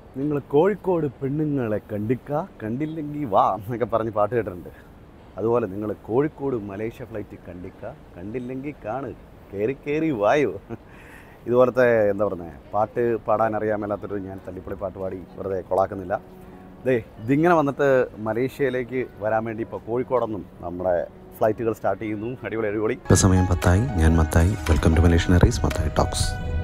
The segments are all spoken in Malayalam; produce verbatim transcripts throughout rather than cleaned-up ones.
നിങ്ങൾ കോഴിക്കോട് പെണ്ണുങ്ങളെ കണ്ടിക്ക കണ്ടില്ലെങ്കിൽ വാ എന്നൊക്കെ പറഞ്ഞ് പാട്ട് കേട്ടിട്ടുണ്ട്. അതുപോലെ നിങ്ങൾ കോഴിക്കോട് മലേഷ്യ ഫ്ലൈറ്റ് കണ്ടിക്ക കണ്ടില്ലെങ്കിൽ കാണ്, കയറി കയറി വായോ. ഇതുപോലത്തെ എന്താ പറയുന്നത് പാട്ട് പാടാൻ അറിയാൻ മേലാത്തൊരു ഞാൻ തല്ലിപ്പൊളി പാട്ട് പാടി വെറുതെ കൊളാക്കുന്നില്ല. ദേ ഇതിങ്ങനെ വന്നിട്ട് മലേഷ്യയിലേക്ക് വരാൻ വേണ്ടി ഇപ്പോൾ കോഴിക്കോടൊന്നും നമ്മുടെ ഫ്ലൈറ്റുകൾ സ്റ്റാർട്ട് ചെയ്യുന്നു. അടിപൊളി അടിപൊളി. ഇപ്പോൾ സമയം പത്തായി. ഞാൻ Mathai. Welcome to Malaysian airways Mathai talks.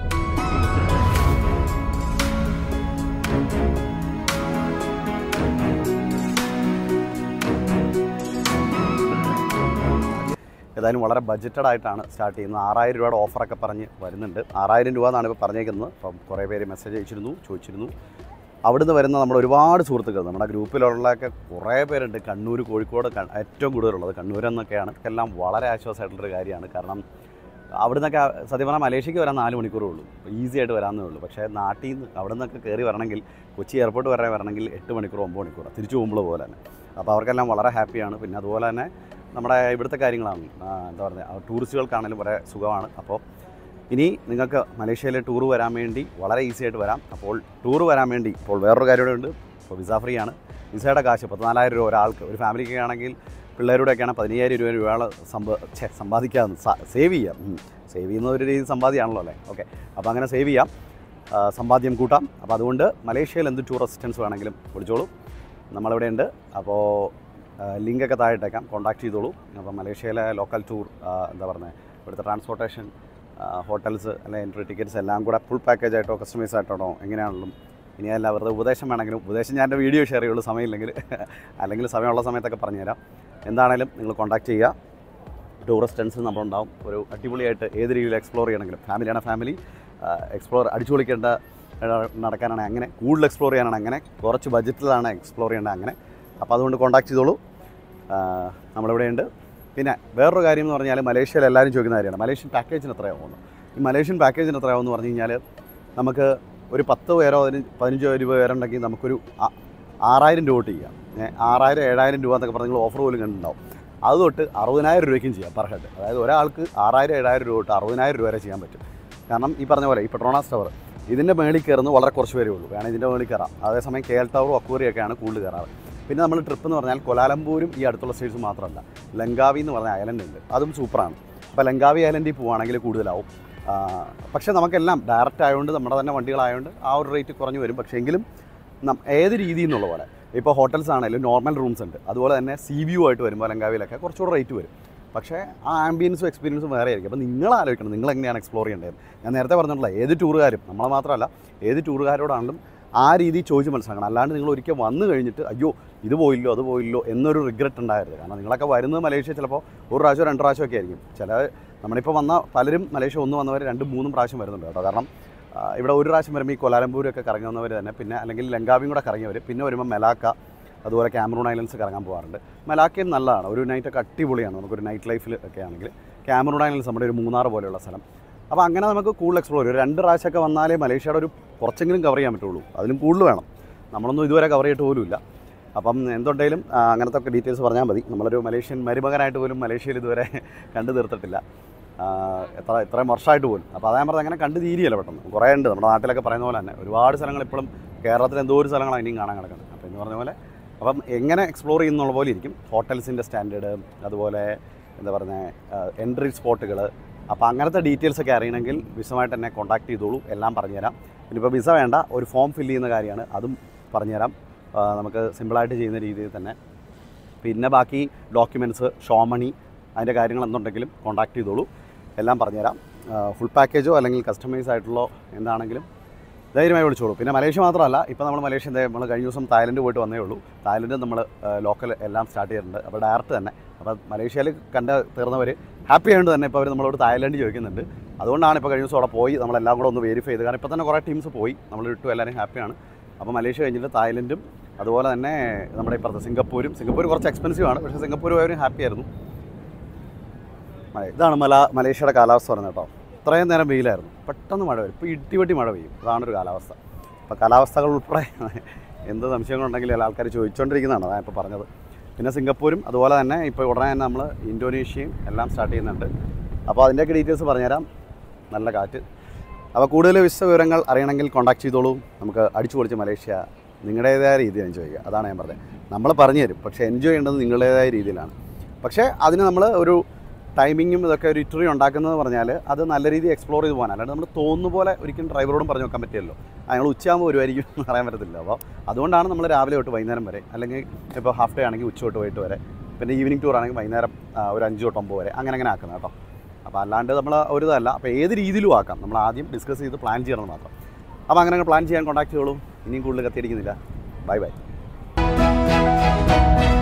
ഏതായാലും വളരെ ബഡ്ജറ്റഡ് ആയിട്ടാണ് സ്റ്റാർട്ട് ചെയ്യുന്നത്. ആറായിരം രൂപയുടെ ഓഫറൊക്കെ പറഞ്ഞ് വരുന്നുണ്ട്. ആറായിരം രൂപ എന്നാണ് ഇപ്പോൾ പറഞ്ഞേക്കുന്നത്. അപ്പം കുറേ പേര് മെസ്സേജ് അയച്ചിരുന്നു, ചോദിച്ചിരുന്നു. അവിടുന്ന് വരുന്ന നമ്മുടെ ഒരുപാട് സുഹൃത്തുക്കൾ നമ്മുടെ ഗ്രൂപ്പിലുള്ളതൊക്കെ കുറേ പേരുണ്ട്. കണ്ണൂർ, കോഴിക്കോട് ഏറ്റവും കൂടുതലുള്ളത് കണ്ണൂരെന്നൊക്കെയാണ്. എല്ലാം വളരെ ആശ്വാസമായിട്ടുള്ളൊരു കാര്യമാണ്. കാരണം അവിടെ നിന്നൊക്കെ സത്യം പറഞ്ഞാൽ മലേഷ്യക്ക് വരാൻ നാല് മണിക്കൂറേ ഉള്ളൂ, ഈസി ആയിട്ട് വരാമെന്നേ ഉള്ളൂ. പക്ഷേ നാട്ടിൽ നിന്ന് അവിടെ നിന്നൊക്കെ കയറി വരണമെങ്കിൽ, കൊച്ചി എയർപോർട്ട് വരെ വരണമെങ്കിൽ എട്ട് മണിക്കൂർ ഒമ്പത് മണിക്കൂർ തിരിച്ചു പോകുമ്പോൾ പോലെ തന്നെ. അപ്പോൾ അവർക്കെല്ലാം വളരെ ഹാപ്പിയാണ്. പിന്നെ അതുപോലെ തന്നെ നമ്മുടെ ഇവിടുത്തെ കാര്യങ്ങളാണ് എന്താ പറയുക, ടൂറിസ്റ്റുകൾക്കാണെങ്കിലും വളരെ സുഖമാണ്. അപ്പോൾ ഇനി നിങ്ങൾക്ക് മലേഷ്യയിലെ ടൂർ വരാൻ വേണ്ടി വളരെ ഈസി ആയിട്ട് വരാം. അപ്പോൾ ടൂർ വരാൻ വേണ്ടി ഇപ്പോൾ വേറൊരു കാര്യം ഉണ്ട്. ഇപ്പോൾ വിസ ഫ്രീ ആണ്. വിസയുടെ കാശ് പതിനാലായിരം രൂപ ഒരാൾക്ക്, ഒരു ഫാമിലിക്ക് ആണെങ്കിൽ പിള്ളേരുടെയൊക്കെയാണ് പതിനയ്യായിരം രൂപ രൂപയോളം സമ്പ ഛേ സമ്പാദിക്കാമെന്ന് സേവ് ചെയ്യാം. സേവ് ചെയ്യുന്ന ഒരു രീതി സമ്പാദ്യമാണല്ലോ അല്ലേ. ഓക്കെ, അപ്പോൾ അങ്ങനെ സേവ് ചെയ്യാം, സമ്പാദ്യം കൂട്ടാം. അപ്പോൾ അതുകൊണ്ട് മലേഷ്യയിൽ എന്ത് ടൂർ അസിസ്റ്റൻസ് വേണമെങ്കിലും വിളിച്ചോളൂ, നമ്മളിവിടെ ഉണ്ട്. അപ്പോൾ ലിങ്കൊക്കെ താഴെട്ടേക്കാം, കോൺടാക്ട് ചെയ്തോളൂ. അപ്പോൾ മലേഷ്യയിലെ ലോക്കൽ ടൂർ, എന്താ പറയുന്നത്, ഇവിടുത്തെ ട്രാൻസ്പോർട്ടേഷൻ, ഹോട്ടൽസ് അല്ലെങ്കിൽ എൻട്രി ടിക്കറ്റ്സ് എല്ലാം കൂടെ ഫുൾ പാക്കേജ് ആയിട്ടോ കസ്റ്റമൈസ് ആയിട്ടോ എങ്ങനെയാണെങ്കിലും, ഇനി അല്ല വെറുതെ ഉപദേശം വേണമെങ്കിലും ഉപദേശം ഞാൻ എൻ്റെ വീഡിയോ ഷെയർ ചെയ്യുള്ളൂ, സമയമില്ലെങ്കിൽ അല്ലെങ്കിൽ സമയമുള്ള സമയത്തൊക്കെ പറഞ്ഞുതരാം. എന്താണേലും നിങ്ങൾ കോൺടാക്ട് ചെയ്യുക. ടൂറിസ്റ്റൻസ് നമ്മളുണ്ടാവും. ഒരു അടിപൊളിയായിട്ട് ഏത് രീതിയിൽ എക്സ്പ്ലോർ ചെയ്യണമെങ്കിലും, ഫാമിലിയാണ് ഫാമിലി എക്സ്പ്ലോർ അടിച്ചു പൊളിക്കേണ്ട നടക്കാനാണെങ്കിൽ അങ്ങനെ, കൂടുതൽ എക്സ്പ്ലോർ ചെയ്യാനാണ് അങ്ങനെ, കുറച്ച് ബഡ്ജറ്റിലാണ് എക്സ്പ്ലോർ ചെയ്യേണ്ടത് അങ്ങനെ. അപ്പോൾ അതുകൊണ്ട് കോൺടാക്ട് ചെയ്തോളൂ, നമ്മളിവിടെ ഉണ്ട്. പിന്നെ വേറൊരു കാര്യം എന്ന് പറഞ്ഞാൽ മലേഷ്യയിൽ എല്ലാവരും ചോദിക്കുന്ന കാര്യമാണ്, മലേഷ്യൻ പാക്കേജിന് എത്രയാവുമെന്ന്. ഈ മലേഷ്യൻ പാക്കേജിന് എത്രയാവുമെന്ന് പറഞ്ഞു കഴിഞ്ഞാൽ നമുക്ക് ഒരു പത്ത് പേരോ അതിന് പതിനഞ്ചോ രൂപ പേരുണ്ടെങ്കിൽ നമുക്കൊരു ആറായിരം രൂപ തൊട്ട് ചെയ്യാം. ആറായിരം ഏഴായിരം രൂപ എന്നൊക്കെ പറഞ്ഞ് നിങ്ങൾ ഓഫർ പോലും കണ്ടിട്ടുണ്ടാവും. അത് തൊട്ട് അറുപതിനായിരം രൂപയ്ക്കും ചെയ്യാം പെർ ഹെഡ്. അതായത് ഒരാൾക്ക് ആറായിരം ഏഴായിരം രൂപ തൊട്ട് അറുപതിനായിരം രൂപ വരെ ചെയ്യാൻ പറ്റും. കാരണം ഈ പറഞ്ഞ പോലെ ഈ പെട്രോണാസ് ടവർ ഇതിൻ്റെ മേളിൽ കയറുന്നത് വളരെ കുറച്ച് പേരേ ഉള്ളൂ, വേണം ഇതിൻ്റെ മേളിൽ കയറാം. അതേസമയം കെ എൽ ടവറും അക്വേറിയൊക്കെയാണ് കൂടുതൽ കയറാറ്. പിന്നെ നമ്മൾ ട്രിപ്പ് എന്ന് പറഞ്ഞാൽ കൊലാലംപൂരും ഈ അടുത്തുള്ള സ്റ്റേറ്റ്സ് മാത്രമല്ല, ലങ്കാവി എന്ന് പറഞ്ഞ ഐലൻഡ് ഉണ്ട്, അതും സൂപ്പറാണ്. അപ്പോൾ ലങ്കാവി ഐലൻഡിൽ പോവുകയാണെങ്കിൽ കൂടുതലാവും. പക്ഷേ നമുക്കെല്ലാം ഡയറക്റ്റ് ആയതുകൊണ്ട് നമ്മുടെ തന്നെ വണ്ടികളായതുകൊണ്ട് ആ ഒരു റേറ്റ് കുറഞ്ഞു വരും. പക്ഷേ എങ്കിലും ഏത് രീതിയിൽ നിന്നുള്ള പോലെ ഇപ്പോൾ ഹോട്ടൽസ് ആണെങ്കിലും നോർമൽ റൂംസ് ഉണ്ട്. അതുപോലെ തന്നെ സി വ്യൂ ആയിട്ട് വരുമ്പോൾ ലങ്കാവിയിലൊക്കെ കുറച്ചുകൂടെ റേറ്റ് വരും. പക്ഷേ ആ ആംബിയൻസും എക്സ്പീരിയൻസും വേറെ ആയിരിക്കും. അപ്പോൾ നിങ്ങൾ ആലോചിക്കണം നിങ്ങൾ എങ്ങനെയാണ് എക്സ്പ്ലോർ ചെയ്യേണ്ടത്. ഞാൻ നേരത്തെ പറഞ്ഞിട്ടുള്ള ഏത് ടൂറുകാരും, നമ്മളെ മാത്രമല്ല ഏത് ടൂറുകാരോടാണെങ്കിലും ആ രീതി ചോദിച്ച് മനസ്സിലാക്കണം. അല്ലാണ്ട് നിങ്ങൾ ഒരിക്കൽ വന്നു കഴിഞ്ഞിട്ട് അയ്യോ ഇത് പോയില്ലോ അത് പോയില്ലോ എന്നൊരു റിഗ്രറ്റ് ഉണ്ടായിരുന്നു. കാരണം നിങ്ങളൊക്കെ വരുന്നത് മലേഷ്യ ചിലപ്പോൾ ഒരു പ്രാവശ്യം രണ്ട് പ്രാവശ്യം ഒക്കെ ആയിരിക്കും. ചില നമ്മളിപ്പോൾ വന്ന പലരും മലേഷ്യ ഒന്ന് വന്നവർ രണ്ടും മൂന്നും പ്രാവശ്യം വരുന്നുണ്ട് കേട്ടോ. കാരണം ഇവിടെ ഒരു പ്രാവശ്യം വരുമ്പോൾ ഈ കൊലാലംപൂരൊക്കെ കറങ്ങി വന്നവർ തന്നെ, പിന്നെ അല്ലെങ്കിൽ ലങ്കാവിയും കൂടെ കറങ്ങിയവർ, പിന്നെ വരുമ്പോൾ മെലാക്ക അതുപോലെ ക്യാമറൂൺ ഐലൻഡ്സ് കറങ്ങാൻ പോകാറുണ്ട്. മെലാക്കയും നല്ലതാണ്, ഒരു നൈറ്റൊക്കെ അടിപൊളിയാണ്. നമുക്കൊരു നൈറ്റ് ലൈഫിൽ ഒക്കെ ആണെങ്കിൽ ക്യാമറൂൺ ഐലൻഡ്സ് നമ്മുടെ ഒരു മൂന്നാർ പോലെയുള്ള സ്ഥലം. അപ്പോൾ അങ്ങനെ നമുക്ക് കൂടുതൽ എക്സ്പ്ലോർ ചെയ്യും. ഒരു രണ്ട് പ്രാവശ്യമൊക്കെ വന്നാലേ മലേഷ്യയുടെ ഒരു കുറച്ചെങ്കിലും കവർ ചെയ്യാൻ പറ്റുള്ളൂ, അതിലും കൂടുതൽ വേണം. നമ്മളൊന്നും ഇതുവരെ കവർ ചെയ്തിട്ട് പോലും ഇല്ല. അപ്പം എന്തുണ്ടെങ്കിലും അങ്ങനത്തെ ഒക്കെ ഡീറ്റെയിൽസ് പറഞ്ഞാൽ മതി. നമ്മളൊരു മലേഷ്യൻ മരുമകനായിട്ട് പോലും മലേഷ്യയിൽ ഇതുവരെ കണ്ടു തീർത്തിട്ടില്ല, എത്ര ഇത്രയും വർഷമായിട്ട് പോലും. അപ്പോൾ അതായത് പറഞ്ഞാൽ അങ്ങനെ കണ്ടു തീരിയല്ല പെട്ടെന്ന്. കുറേ ഉണ്ട് നമ്മുടെ നാട്ടിലൊക്കെ പറയുന്ന പോലെ തന്നെ ഒരുപാട് സ്ഥലങ്ങൾ ഇപ്പോഴും കേരളത്തിൽ എന്തോ ഒരു സ്ഥലങ്ങളാണ് ഇനിയും കാണാൻ കിടക്കുന്നത്. അപ്പോൾ എന്ന് പറഞ്ഞ പോലെ അപ്പം എങ്ങനെ എക്സ്പ്ലോർ ചെയ്യുന്നുള്ള പോലെ ഇരിക്കും. ഹോട്ടൽസിൻ്റെ സ്റ്റാൻഡേർഡ്, അതുപോലെ എന്താ പറയുന്നത് എൻട്രി സ്പോട്ടുകൾ. അപ്പോൾ അങ്ങനത്തെ ഡീറ്റെയിൽസൊക്കെ അറിയണമെങ്കിൽ വിശദമായിട്ട് എന്നെ കോൺടാക്ട് ചെയ്തോളൂ, എല്ലാം പറഞ്ഞുതരാം. പിന്നെ ഇപ്പോൾ വിസ വേണ്ട, ഒരു ഫോം ഫില്ല് ചെയ്യുന്ന കാര്യമാണ്, അതും പറഞ്ഞുതരാം നമുക്ക് സിമ്പിളായിട്ട് ചെയ്യുന്ന രീതിയിൽ തന്നെ. പിന്നെ ബാക്കി ഡോക്യുമെൻറ്റ്സ്, ഷോ മണി, അതിൻ്റെ കാര്യങ്ങൾ എന്തുണ്ടെങ്കിലും കോൺടാക്ട് ചെയ്തോളൂ, എല്ലാം പറഞ്ഞുതരാം. ഫുൾ പാക്കേജോ അല്ലെങ്കിൽ കസ്റ്റമൈസ് ആയിട്ടുള്ള എന്താണെങ്കിലും ധൈര്യമായി വിളിച്ചോളൂ. പിന്നെ മലേഷ്യ മാത്രമല്ല, ഇപ്പോൾ നമ്മൾ മലേഷ്യ നമ്മൾ കഴിഞ്ഞ ദിവസം തായ്ലൻഡ് പോയിട്ട് വന്നേ ഉള്ളൂ. തായ്ലൻഡ് നമ്മൾ ലോക്കൽ എല്ലാം സ്റ്റാർട്ട് ചെയ്തിട്ടുണ്ട്. അപ്പോൾ ഡയറക്റ്റ് തന്നെ അപ്പോൾ മലേഷ്യയിൽ കണ്ട് തീർന്നവർ ഹാപ്പി ആയതുകൊണ്ട് തന്നെ ഇപ്പോൾ അവർ നമ്മളോട് തായ്ലൻഡ് ചോദിക്കുന്നുണ്ട്. അതുകൊണ്ടാണ് ഇപ്പോൾ കഴിഞ്ഞ ദിവസം അവിടെ പോയി നമ്മളെല്ലാം കൂടെ ഒന്ന് വെരിഫൈ ചെയ്ത്. കാരണം ഇപ്പോൾ തന്നെ കുറേ ടീംസ് പോയി, നമ്മൾ ഇട്ടു, എല്ലാവരും ഹാപ്പിയാണ്. അപ്പോൾ മലേഷ്യ കഴിഞ്ഞിട്ട് തായ്ലൻഡും അതുപോലെ തന്നെ നമ്മുടെ ഇപ്പുറത്ത് സിംഗപ്പൂരും. സിംഗപ്പൂർ കുറച്ച് എക്സ്പെൻസീവ് ആണ്, പക്ഷേ സിംഗപ്പൂർ പോയവരും ഹാപ്പി ആയിരുന്നു. ഇതാണ് മല മലേഷ്യയുടെ കാലാവസ്ഥ പറഞ്ഞത് കേട്ടോ. ഇത്രയും നേരം വെയിലായിരുന്നു, പെട്ടെന്ന് മഴ വരും, ഇപ്പോൾ ഇടിവെട്ടി മഴ പെയ്യും. അതാണൊരു കാലാവസ്ഥ. അപ്പോൾ കാലാവസ്ഥകൾ ഉൾപ്പെടെ എന്ത് സംശയങ്ങളുണ്ടെങ്കിലും എല്ലാ ആൾക്കാർ ചോദിച്ചുകൊണ്ടിരിക്കുന്നതാണ്, അതാണ് ഇപ്പോൾ പറഞ്ഞത്. പിന്നെ സിംഗപ്പൂരും അതുപോലെ തന്നെ ഇപ്പോൾ ഉടനെ തന്നെ നമ്മൾ ഇന്തോനേഷ്യയും എല്ലാം സ്റ്റാർട്ട് ചെയ്യുന്നുണ്ട്. അപ്പോൾ അതിൻ്റെയൊക്കെ ഡീറ്റെയിൽസ് പറഞ്ഞുതരാം. നല്ല കാറ്റ്, അപ്പോൾ കൂടുതൽ വിശദ വിവരങ്ങൾ അറിയണമെങ്കിൽ കോൺടാക്ട് ചെയ്തോളൂ. നമുക്ക് അടിച്ചു പൊളിച്ച് മലേഷ്യ നിങ്ങളുടേതായ രീതിയിൽ എൻജോയ് ചെയ്യുക. അതാണ് ഞാൻ പറഞ്ഞത്. നമ്മൾ പറഞ്ഞു തരും, പക്ഷേ എൻജോയ് ചെയ്യേണ്ടത് നിങ്ങളുടേതായ രീതിയിലാണ്. പക്ഷേ അതിന് നമ്മൾ ഒരു ടൈമിങ്ങും ഇതൊക്കെ ഒരു ഇറ്ററി ഉണ്ടാക്കുന്നത് പറഞ്ഞാൽ അത് നല്ല രീതിയിൽ എക്സ്പ്ലോർ ചെയ്ത് പോകാൻ, അല്ലാണ്ട് നമ്മൾ തോന്നുന്ന പോലെ ഒരിക്കലും ഡ്രൈവറോടും പറഞ്ഞു വെക്കാൻ പറ്റില്ലല്ലോ. ഞങ്ങൾ ഉച്ചയാകുമ്പോൾ വരുമായിരിക്കും എന്ന് പറയാൻ പറ്റത്തില്ല. അപ്പോൾ അതുകൊണ്ടാണ് നമ്മൾ രാവിലെ തൊട്ട് വൈകുന്നേരം വരെ, അല്ലെങ്കിൽ ഇപ്പോൾ ഹാഫ് ഡേ ആണെങ്കിൽ ഉച്ച തൊട്ട് വൈകിട്ട് വരെ, പിന്നെ ഈവനിങ് ടൂർ ആണെങ്കിൽ വൈകുന്നേരം ഒരു അഞ്ച് തൊട്ട് ഒമ്പത് വരെ അങ്ങനെ അങ്ങനെ ആക്കുന്നത് കേട്ടോ. അപ്പോൾ അല്ലാണ്ട് നമ്മൾ ഒരു ഇതല്ല. അപ്പോൾ ഏത് രീതിയിലും ആക്കാം, നമ്മൾ ആദ്യം ഡിസ്കസ് ചെയ്ത് പ്ലാൻ ചെയ്യണം മാത്രം. അപ്പോൾ അങ്ങനെ പ്ലാൻ ചെയ്യാൻ കോൺടാക്ട് ചെയ്തോളൂ. ഇനിയും കൂടുതൽ കത്തിയടിക്കുന്നില്ല. Bye bye.